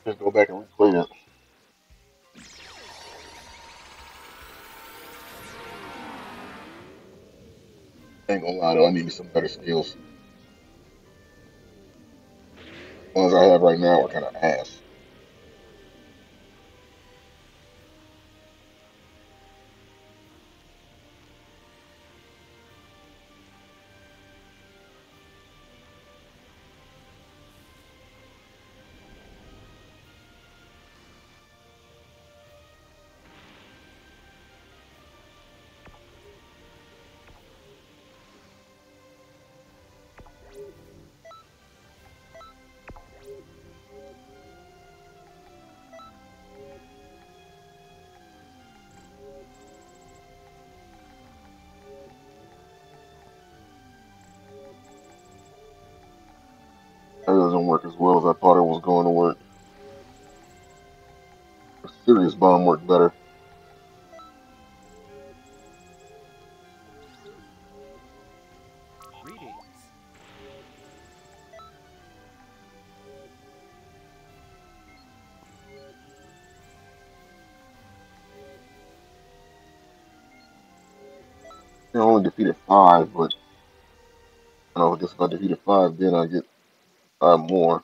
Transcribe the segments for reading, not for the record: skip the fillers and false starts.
Just go back and replay it. Ain't gonna lie though, I need some better skills. The ones I have right now are kind of ass. That doesn't work as well as I thought it was going to work. A serious bomb worked better. Greetings. I only defeated five, but I know I guess if I defeated five, then I get five more.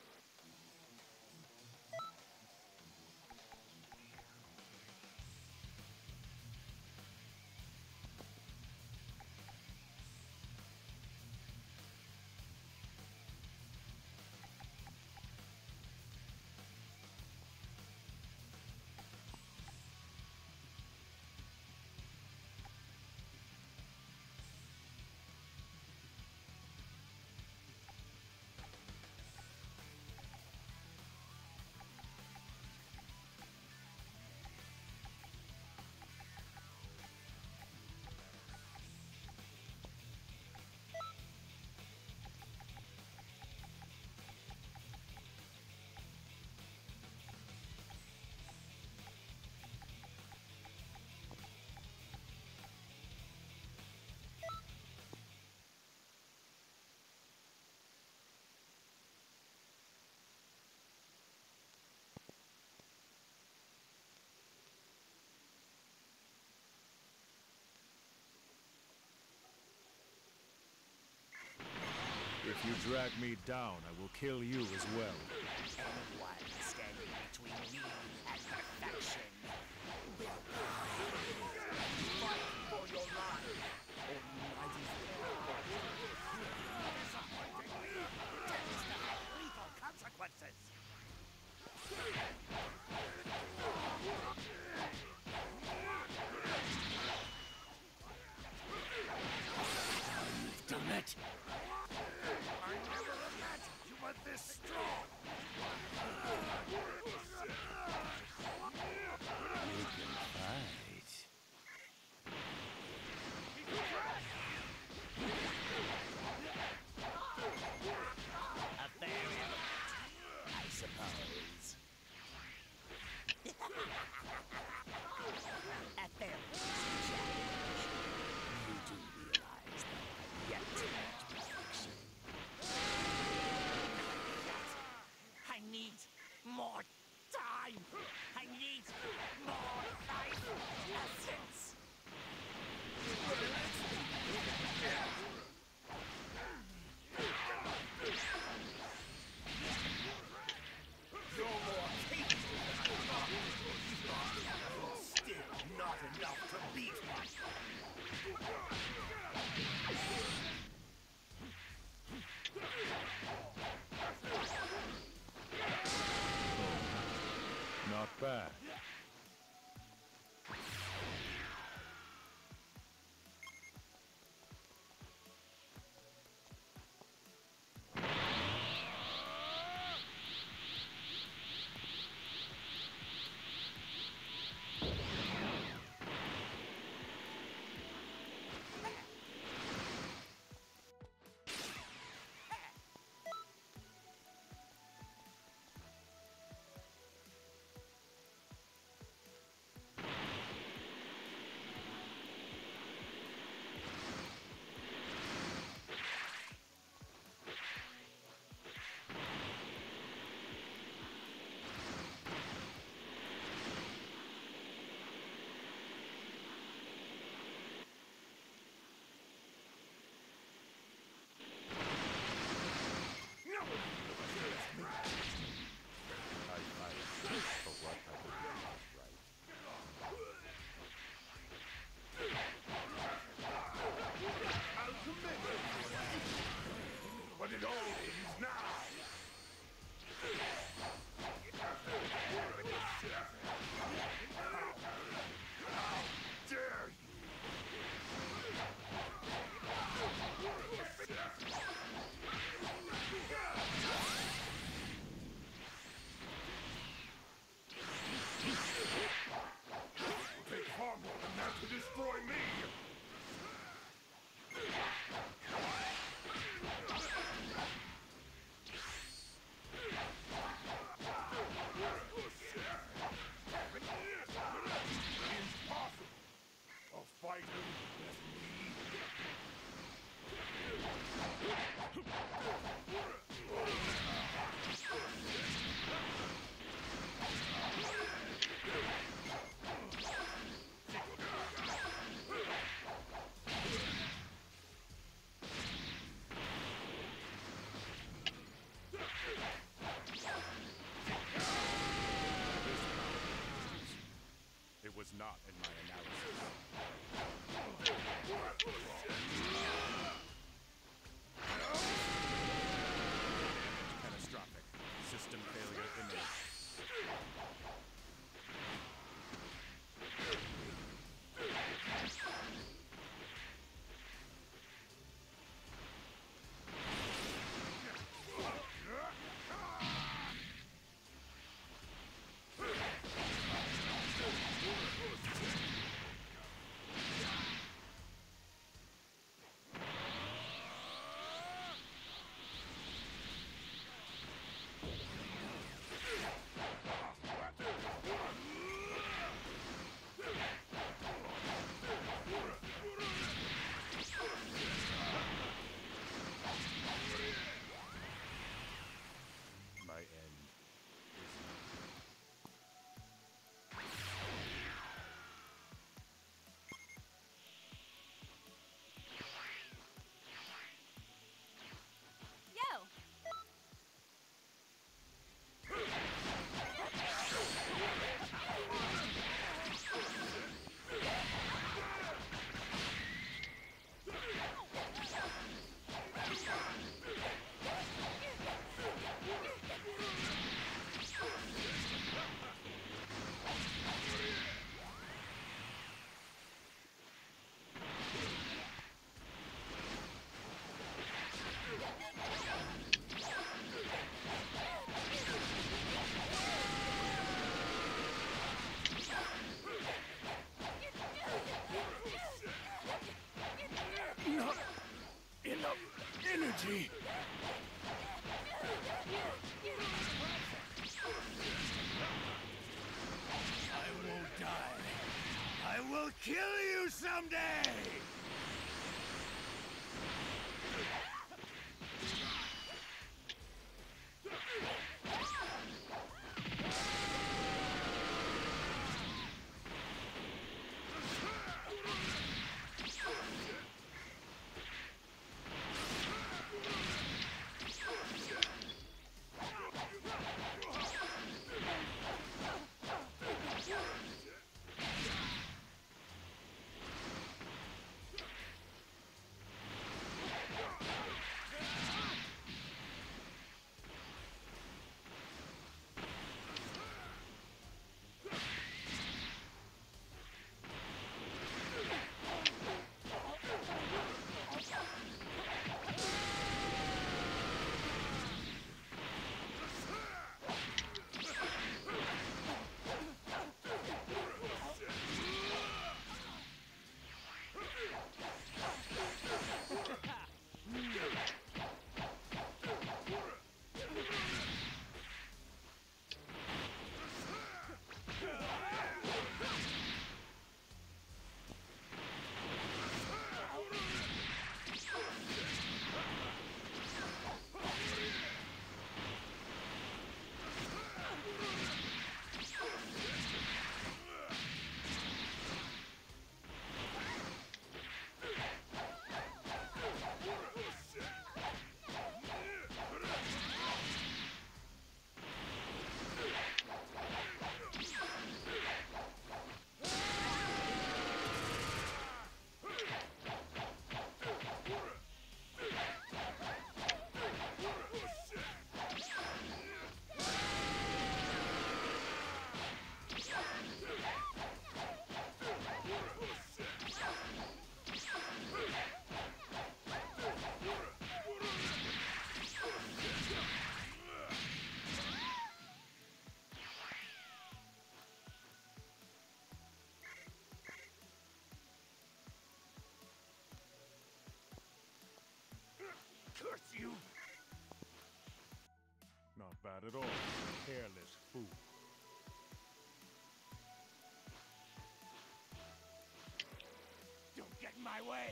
If you drag me down, I will kill you as well. Anyone standing between me and perfection will fight for your life. Only mighty disappointingly, death can have lethal consequences. You've done it. I never imagined you were this strong. was not in my analysis. Catastrophic. System failure imminent. My end is Yo! Not enough energy. I won't die. I will kill you someday! Curse you! not bad at all. Careless fool. Don't get in my way!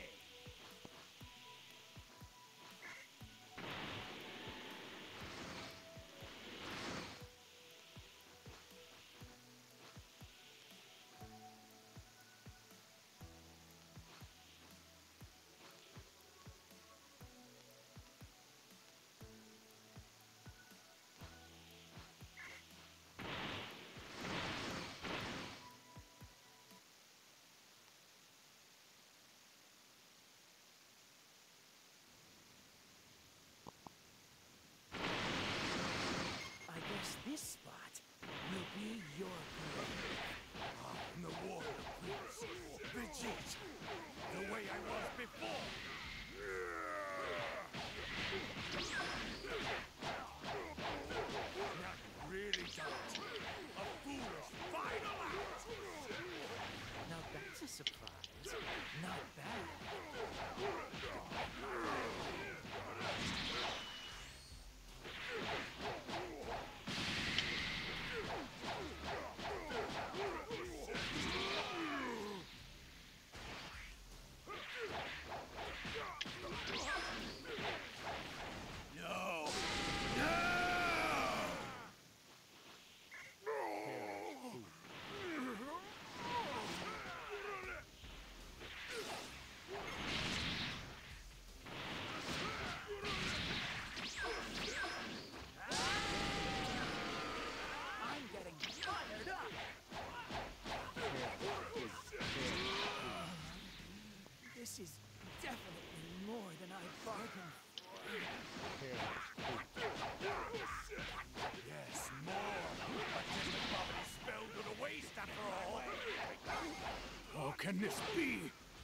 How can this be?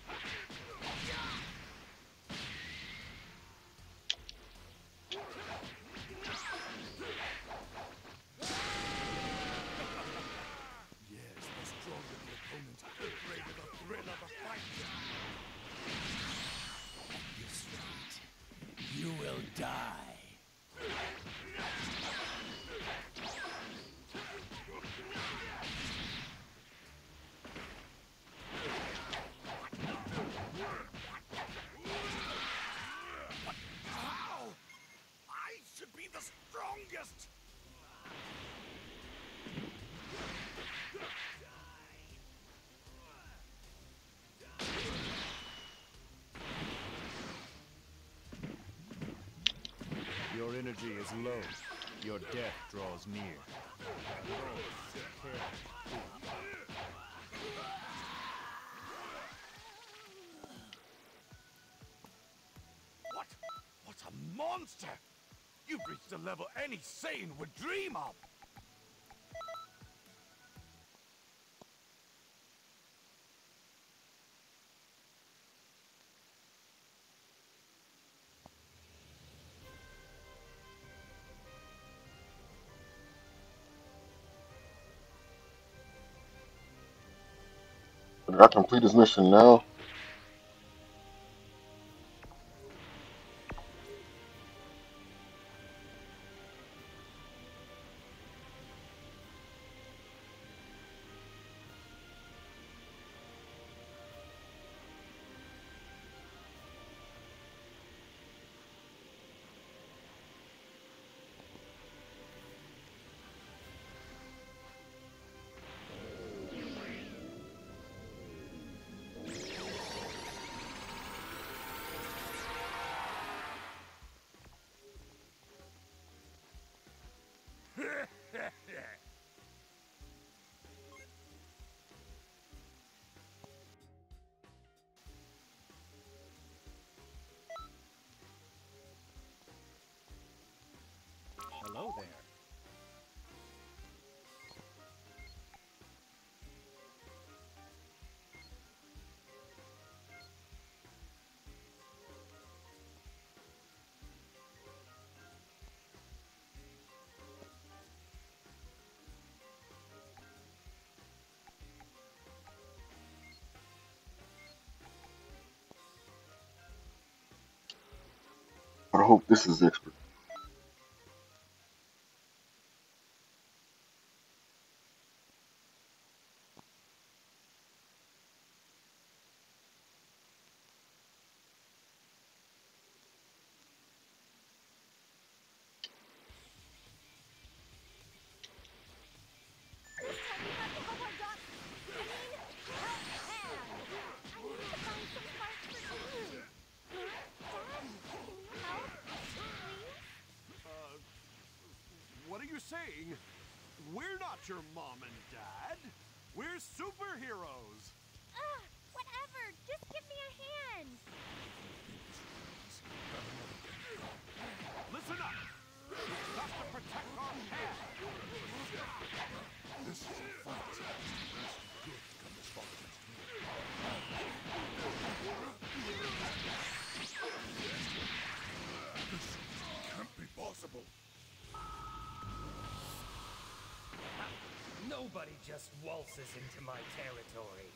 Yes, the stronger the opponent, the greater the thrill of the fight. You're straight. You will die. How? I should be the strongest. Your energy is low. Your death draws near. What? What a monster! You've reached a level any sane would dream of! Did I complete this mission now? Hello there. But I hope this is extra. What are you saying? We're not your mom and dad. We're superheroes. Whatever. Just give me a hand. Listen up. We've got to protect our past. This is a fight. Good come this far against me. This can't be possible. Nobody just waltzes into my territory.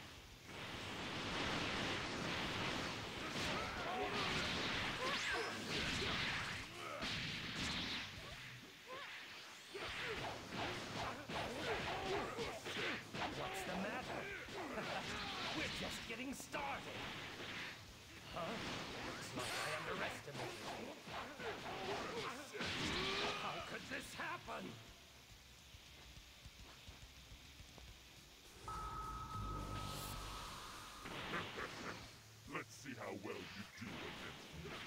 What's the matter? We're just getting started. Huh? Looks like I underestimated you. How could this happen? Let's see how well you do against me.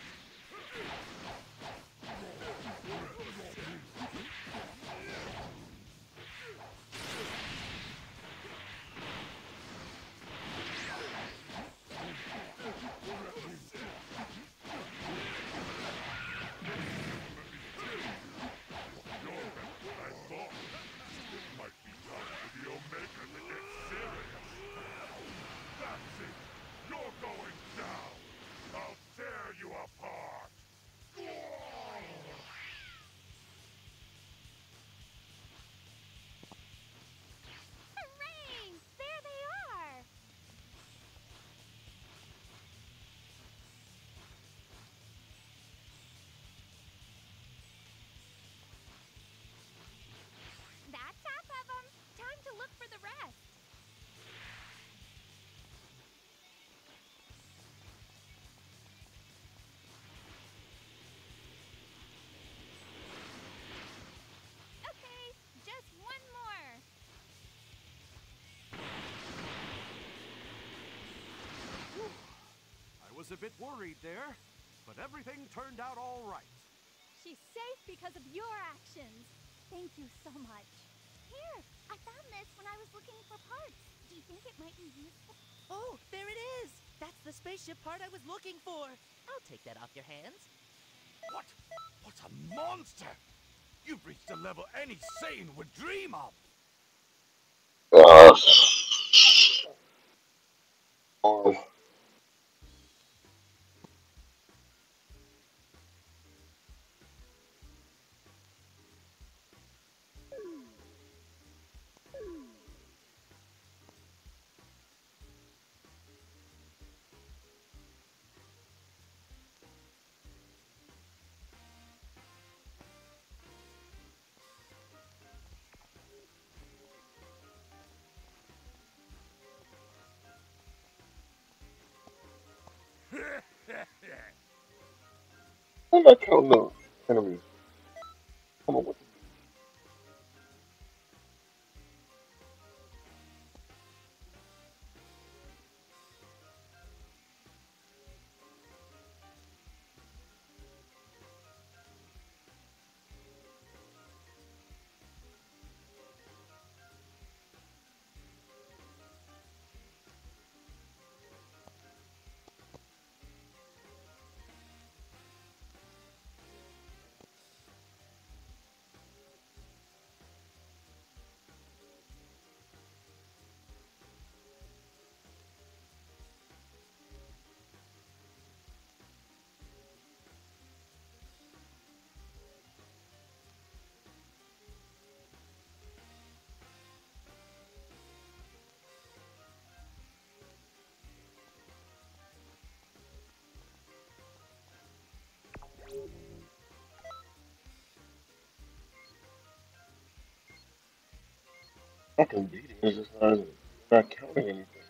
was a bit worried there, but everything turned out all right. She's safe because of your actions. Thank you so much. Here, I found this when I was looking for parts. Do you think it might be useful? Oh, there it is! That's the spaceship part I was looking for. I'll take that off your hands. What? What a monster! You've reached a level any sane would dream of! Uh, um, I'm not counting the enemies. Come on, what fucking beating is just not counting anything.